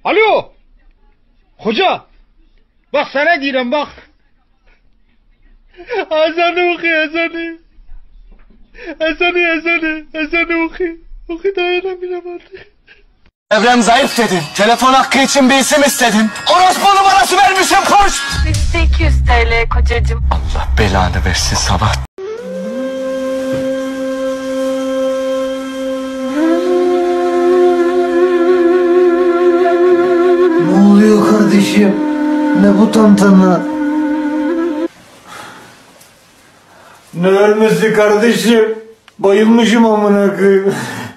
Alo! Hoca! Bak sana diyorum bak. Ezanı okuyor ezanı. Ezanı okuyor. Oku dayanamıyorum artık. Evrem zayıf dedin. Telefon hakkı için bir isim istedin. Orospu numarası vermişim koş. 200 TL kocacığım. Allah belanı versin sabah. Ne oluyor kardeşim? Ne bu tantana? Ne ölmesi kardeşim? Bayılmışım amına koyayım.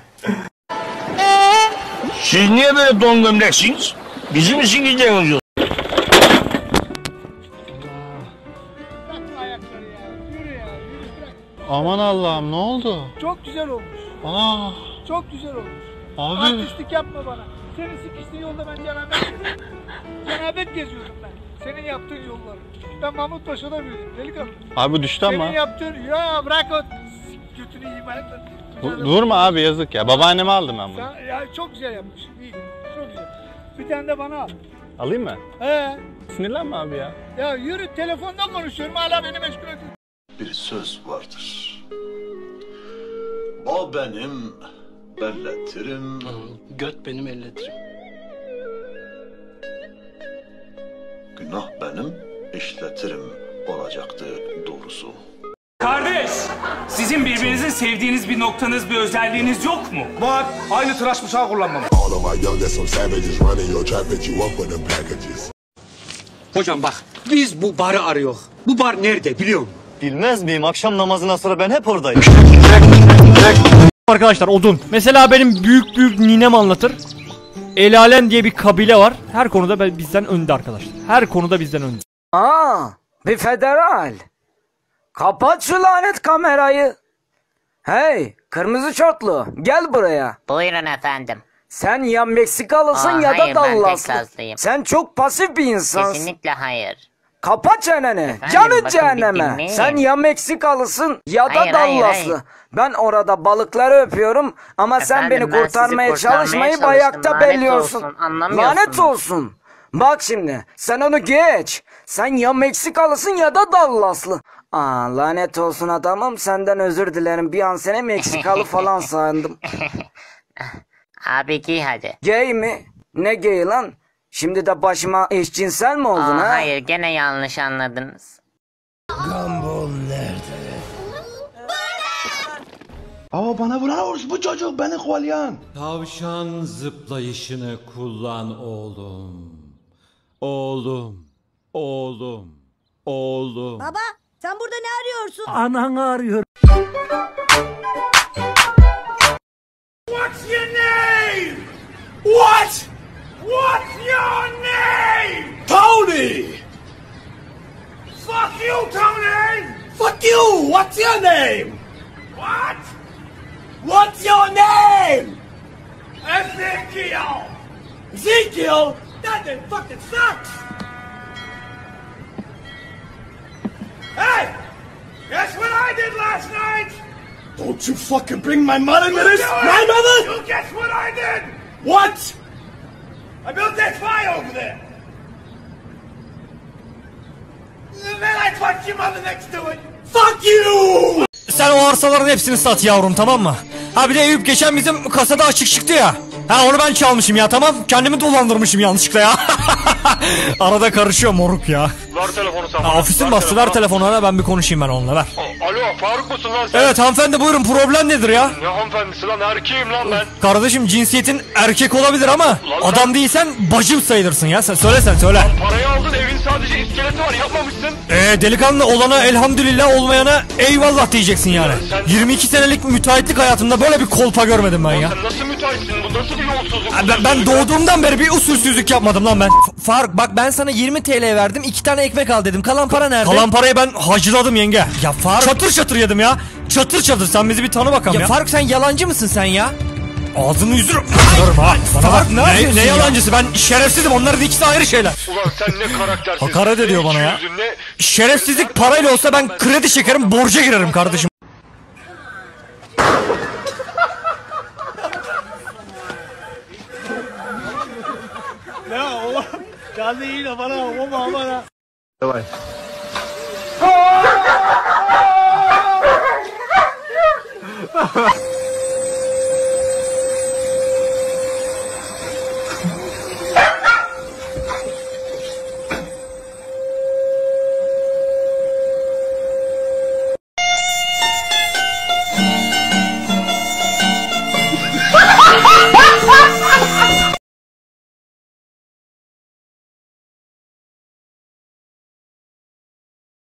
Siz niye böyle don gömleksiniz? Bizim için gidiyorsunuz. Aman Allah'ım ne oldu? Çok güzel olmuş. Aa, Çok güzel olmuş. abi. Artistlik yapma bana. Senin sikiştiğin yolda ben cenabet geziyorum. Cenabet geziyorum ben. Senin yaptığın yolları. Ben Mahmut Paşa'da büyüdüm delikanlı. Abi düştü ama. Senin yaptığın... Ya bırak o... Götünü yiyeyim ben. Durma abi yazık ya. Babaanneme aldım ben bunu. Sen, ya çok güzel yapmış. İyi. Çok güzel. Bir tane de bana al. Alayım mı? He. Sinirlenme abi ya. Ya yürü telefonda konuşuyorum hala beni meşgul ediyorsun. Bir söz vardır. O benim belletirim. Göt benim elletirim. Günah benim işletirim olacaktı doğrusu. Kardeş, sizin birbirinizin sevdiğiniz bir noktanız, bir özelliğiniz yok mu? Var. Aynı tıraş bıçağı kullanmam. Hocam bak, biz bu barı arıyor. Bu bar nerede biliyor musun? Bilmez miyim? Akşam namazından sonra ben hep oradayım. Arkadaşlar odun. Mesela benim büyük ninem anlatır. El Alem diye bir kabile var. Her konuda bizden önde arkadaşlar. Her konuda bizden önde. Bir federal. Kapat şu lanet kamerayı. Hey, kırmızı şortlu, gel buraya. Buyurun efendim. Sen ya Meksikalısın ya da hayır, ben Dallaslı. Teksaslıyım. Sen çok pasif bir insansın. Kesinlikle hayır. Kapa çeneni. Efendim, Canı bakın bir cehenneme. dinleyin. Sen ya Meksikalısın ya da Hayır, hayır, Dallaslı. hayır. Ben orada balıkları öpüyorum ama sen Efendim, beni ben kurtarmaya sizi kurtarmaya çalışmayı çalıştım. bayakta Lanet belliyorsun. olsun, anlamıyorsun. Lanet olsun. Bak şimdi sen onu geç. Sen ya Meksikalısın ya da Dallaslı. Lanet olsun adamım, senden özür dilerim. Bir an seni Meksikalı falan sandım. Abi giy hadi. Gay mi? Ne gay lan? Şimdi de başıma eşcinsel mi oldun ha? Hayır, gene yanlış anladınız. Bana vuran orospu çocuk beni kovalayan. Tavşan zıplayışını kullan oğlum. Oğlum. Baba, sen burada ne arıyorsun? Ananı arıyor. What's your name? What? What's your name? Tony! Fuck you, Tony! Fuck you! What's your name? What? What's your name? Ezekiel! Ezekiel? That name fucking sucks! Hey! Guess what I did last night? Don't you fucking bring my mother into this! My mother! You guess what I did? What? I built that fire over there. And then I fucked your mother next to it. Fuck you! Sen o arsaların hepsini sat yavrum, tamam mı? Ha bir de Eyüp geçen bizim kasada açık çıktı ya. Ha onu ben çalmışım ya, tamam. Kendimi dolandırmışım yanlışlıkla ya. Arada karışıyor moruk ya. Ver telefonu sen. Ofisin bastı, ver telefonu ara, ben bir konuşayım ben onunla, ver. Alo, Faruk musun lan sen? Evet hanımefendi, buyurun, problem nedir ya? Ne hanımefendisi lan, erkeğim lan ben. Kardeşim cinsiyetin erkek olabilir ama adam değilsen bacım sayılırsın ya. Sen söyle. Parayı aldın, evin sadece iskeleti var, yapmamışsın. Delikanlı, olana elhamdülillah, olmayana eyvallah diyeceksin yani. 22 senelik müteahhitlik hayatımda böyle bir kolpa görmedim ben ya. Sen nasıl müteahhitsin, bu nasıl bir yolsuzluk? Ben doğduğumdan beri bir usulsüzlük yapmadım lan ben. Faruk bak, ben sana 20 TL verdim, 2 tane ekmek al dedim. Kalan para nerede? Kalan parayı ben hacıladım yenge. Ya Faruk, çatır çatır yedim ya. Çatır çatır, sen bizi bir tanı bakalım ya. Faruk, sen yalancı mısın sen ya? Ağzını yüzünü kırarım ha. Bana bak, ne yalancısı, ben şerefsizim, onların ikisi ayrı şeyler. Ulan sen ne karaktersiz. Hakaret ediyor bana ya. Şerefsizlik parayla olsa ben kredi çekerim, borca girerim kardeşim. Ya o canlı yine bana bana. Давай.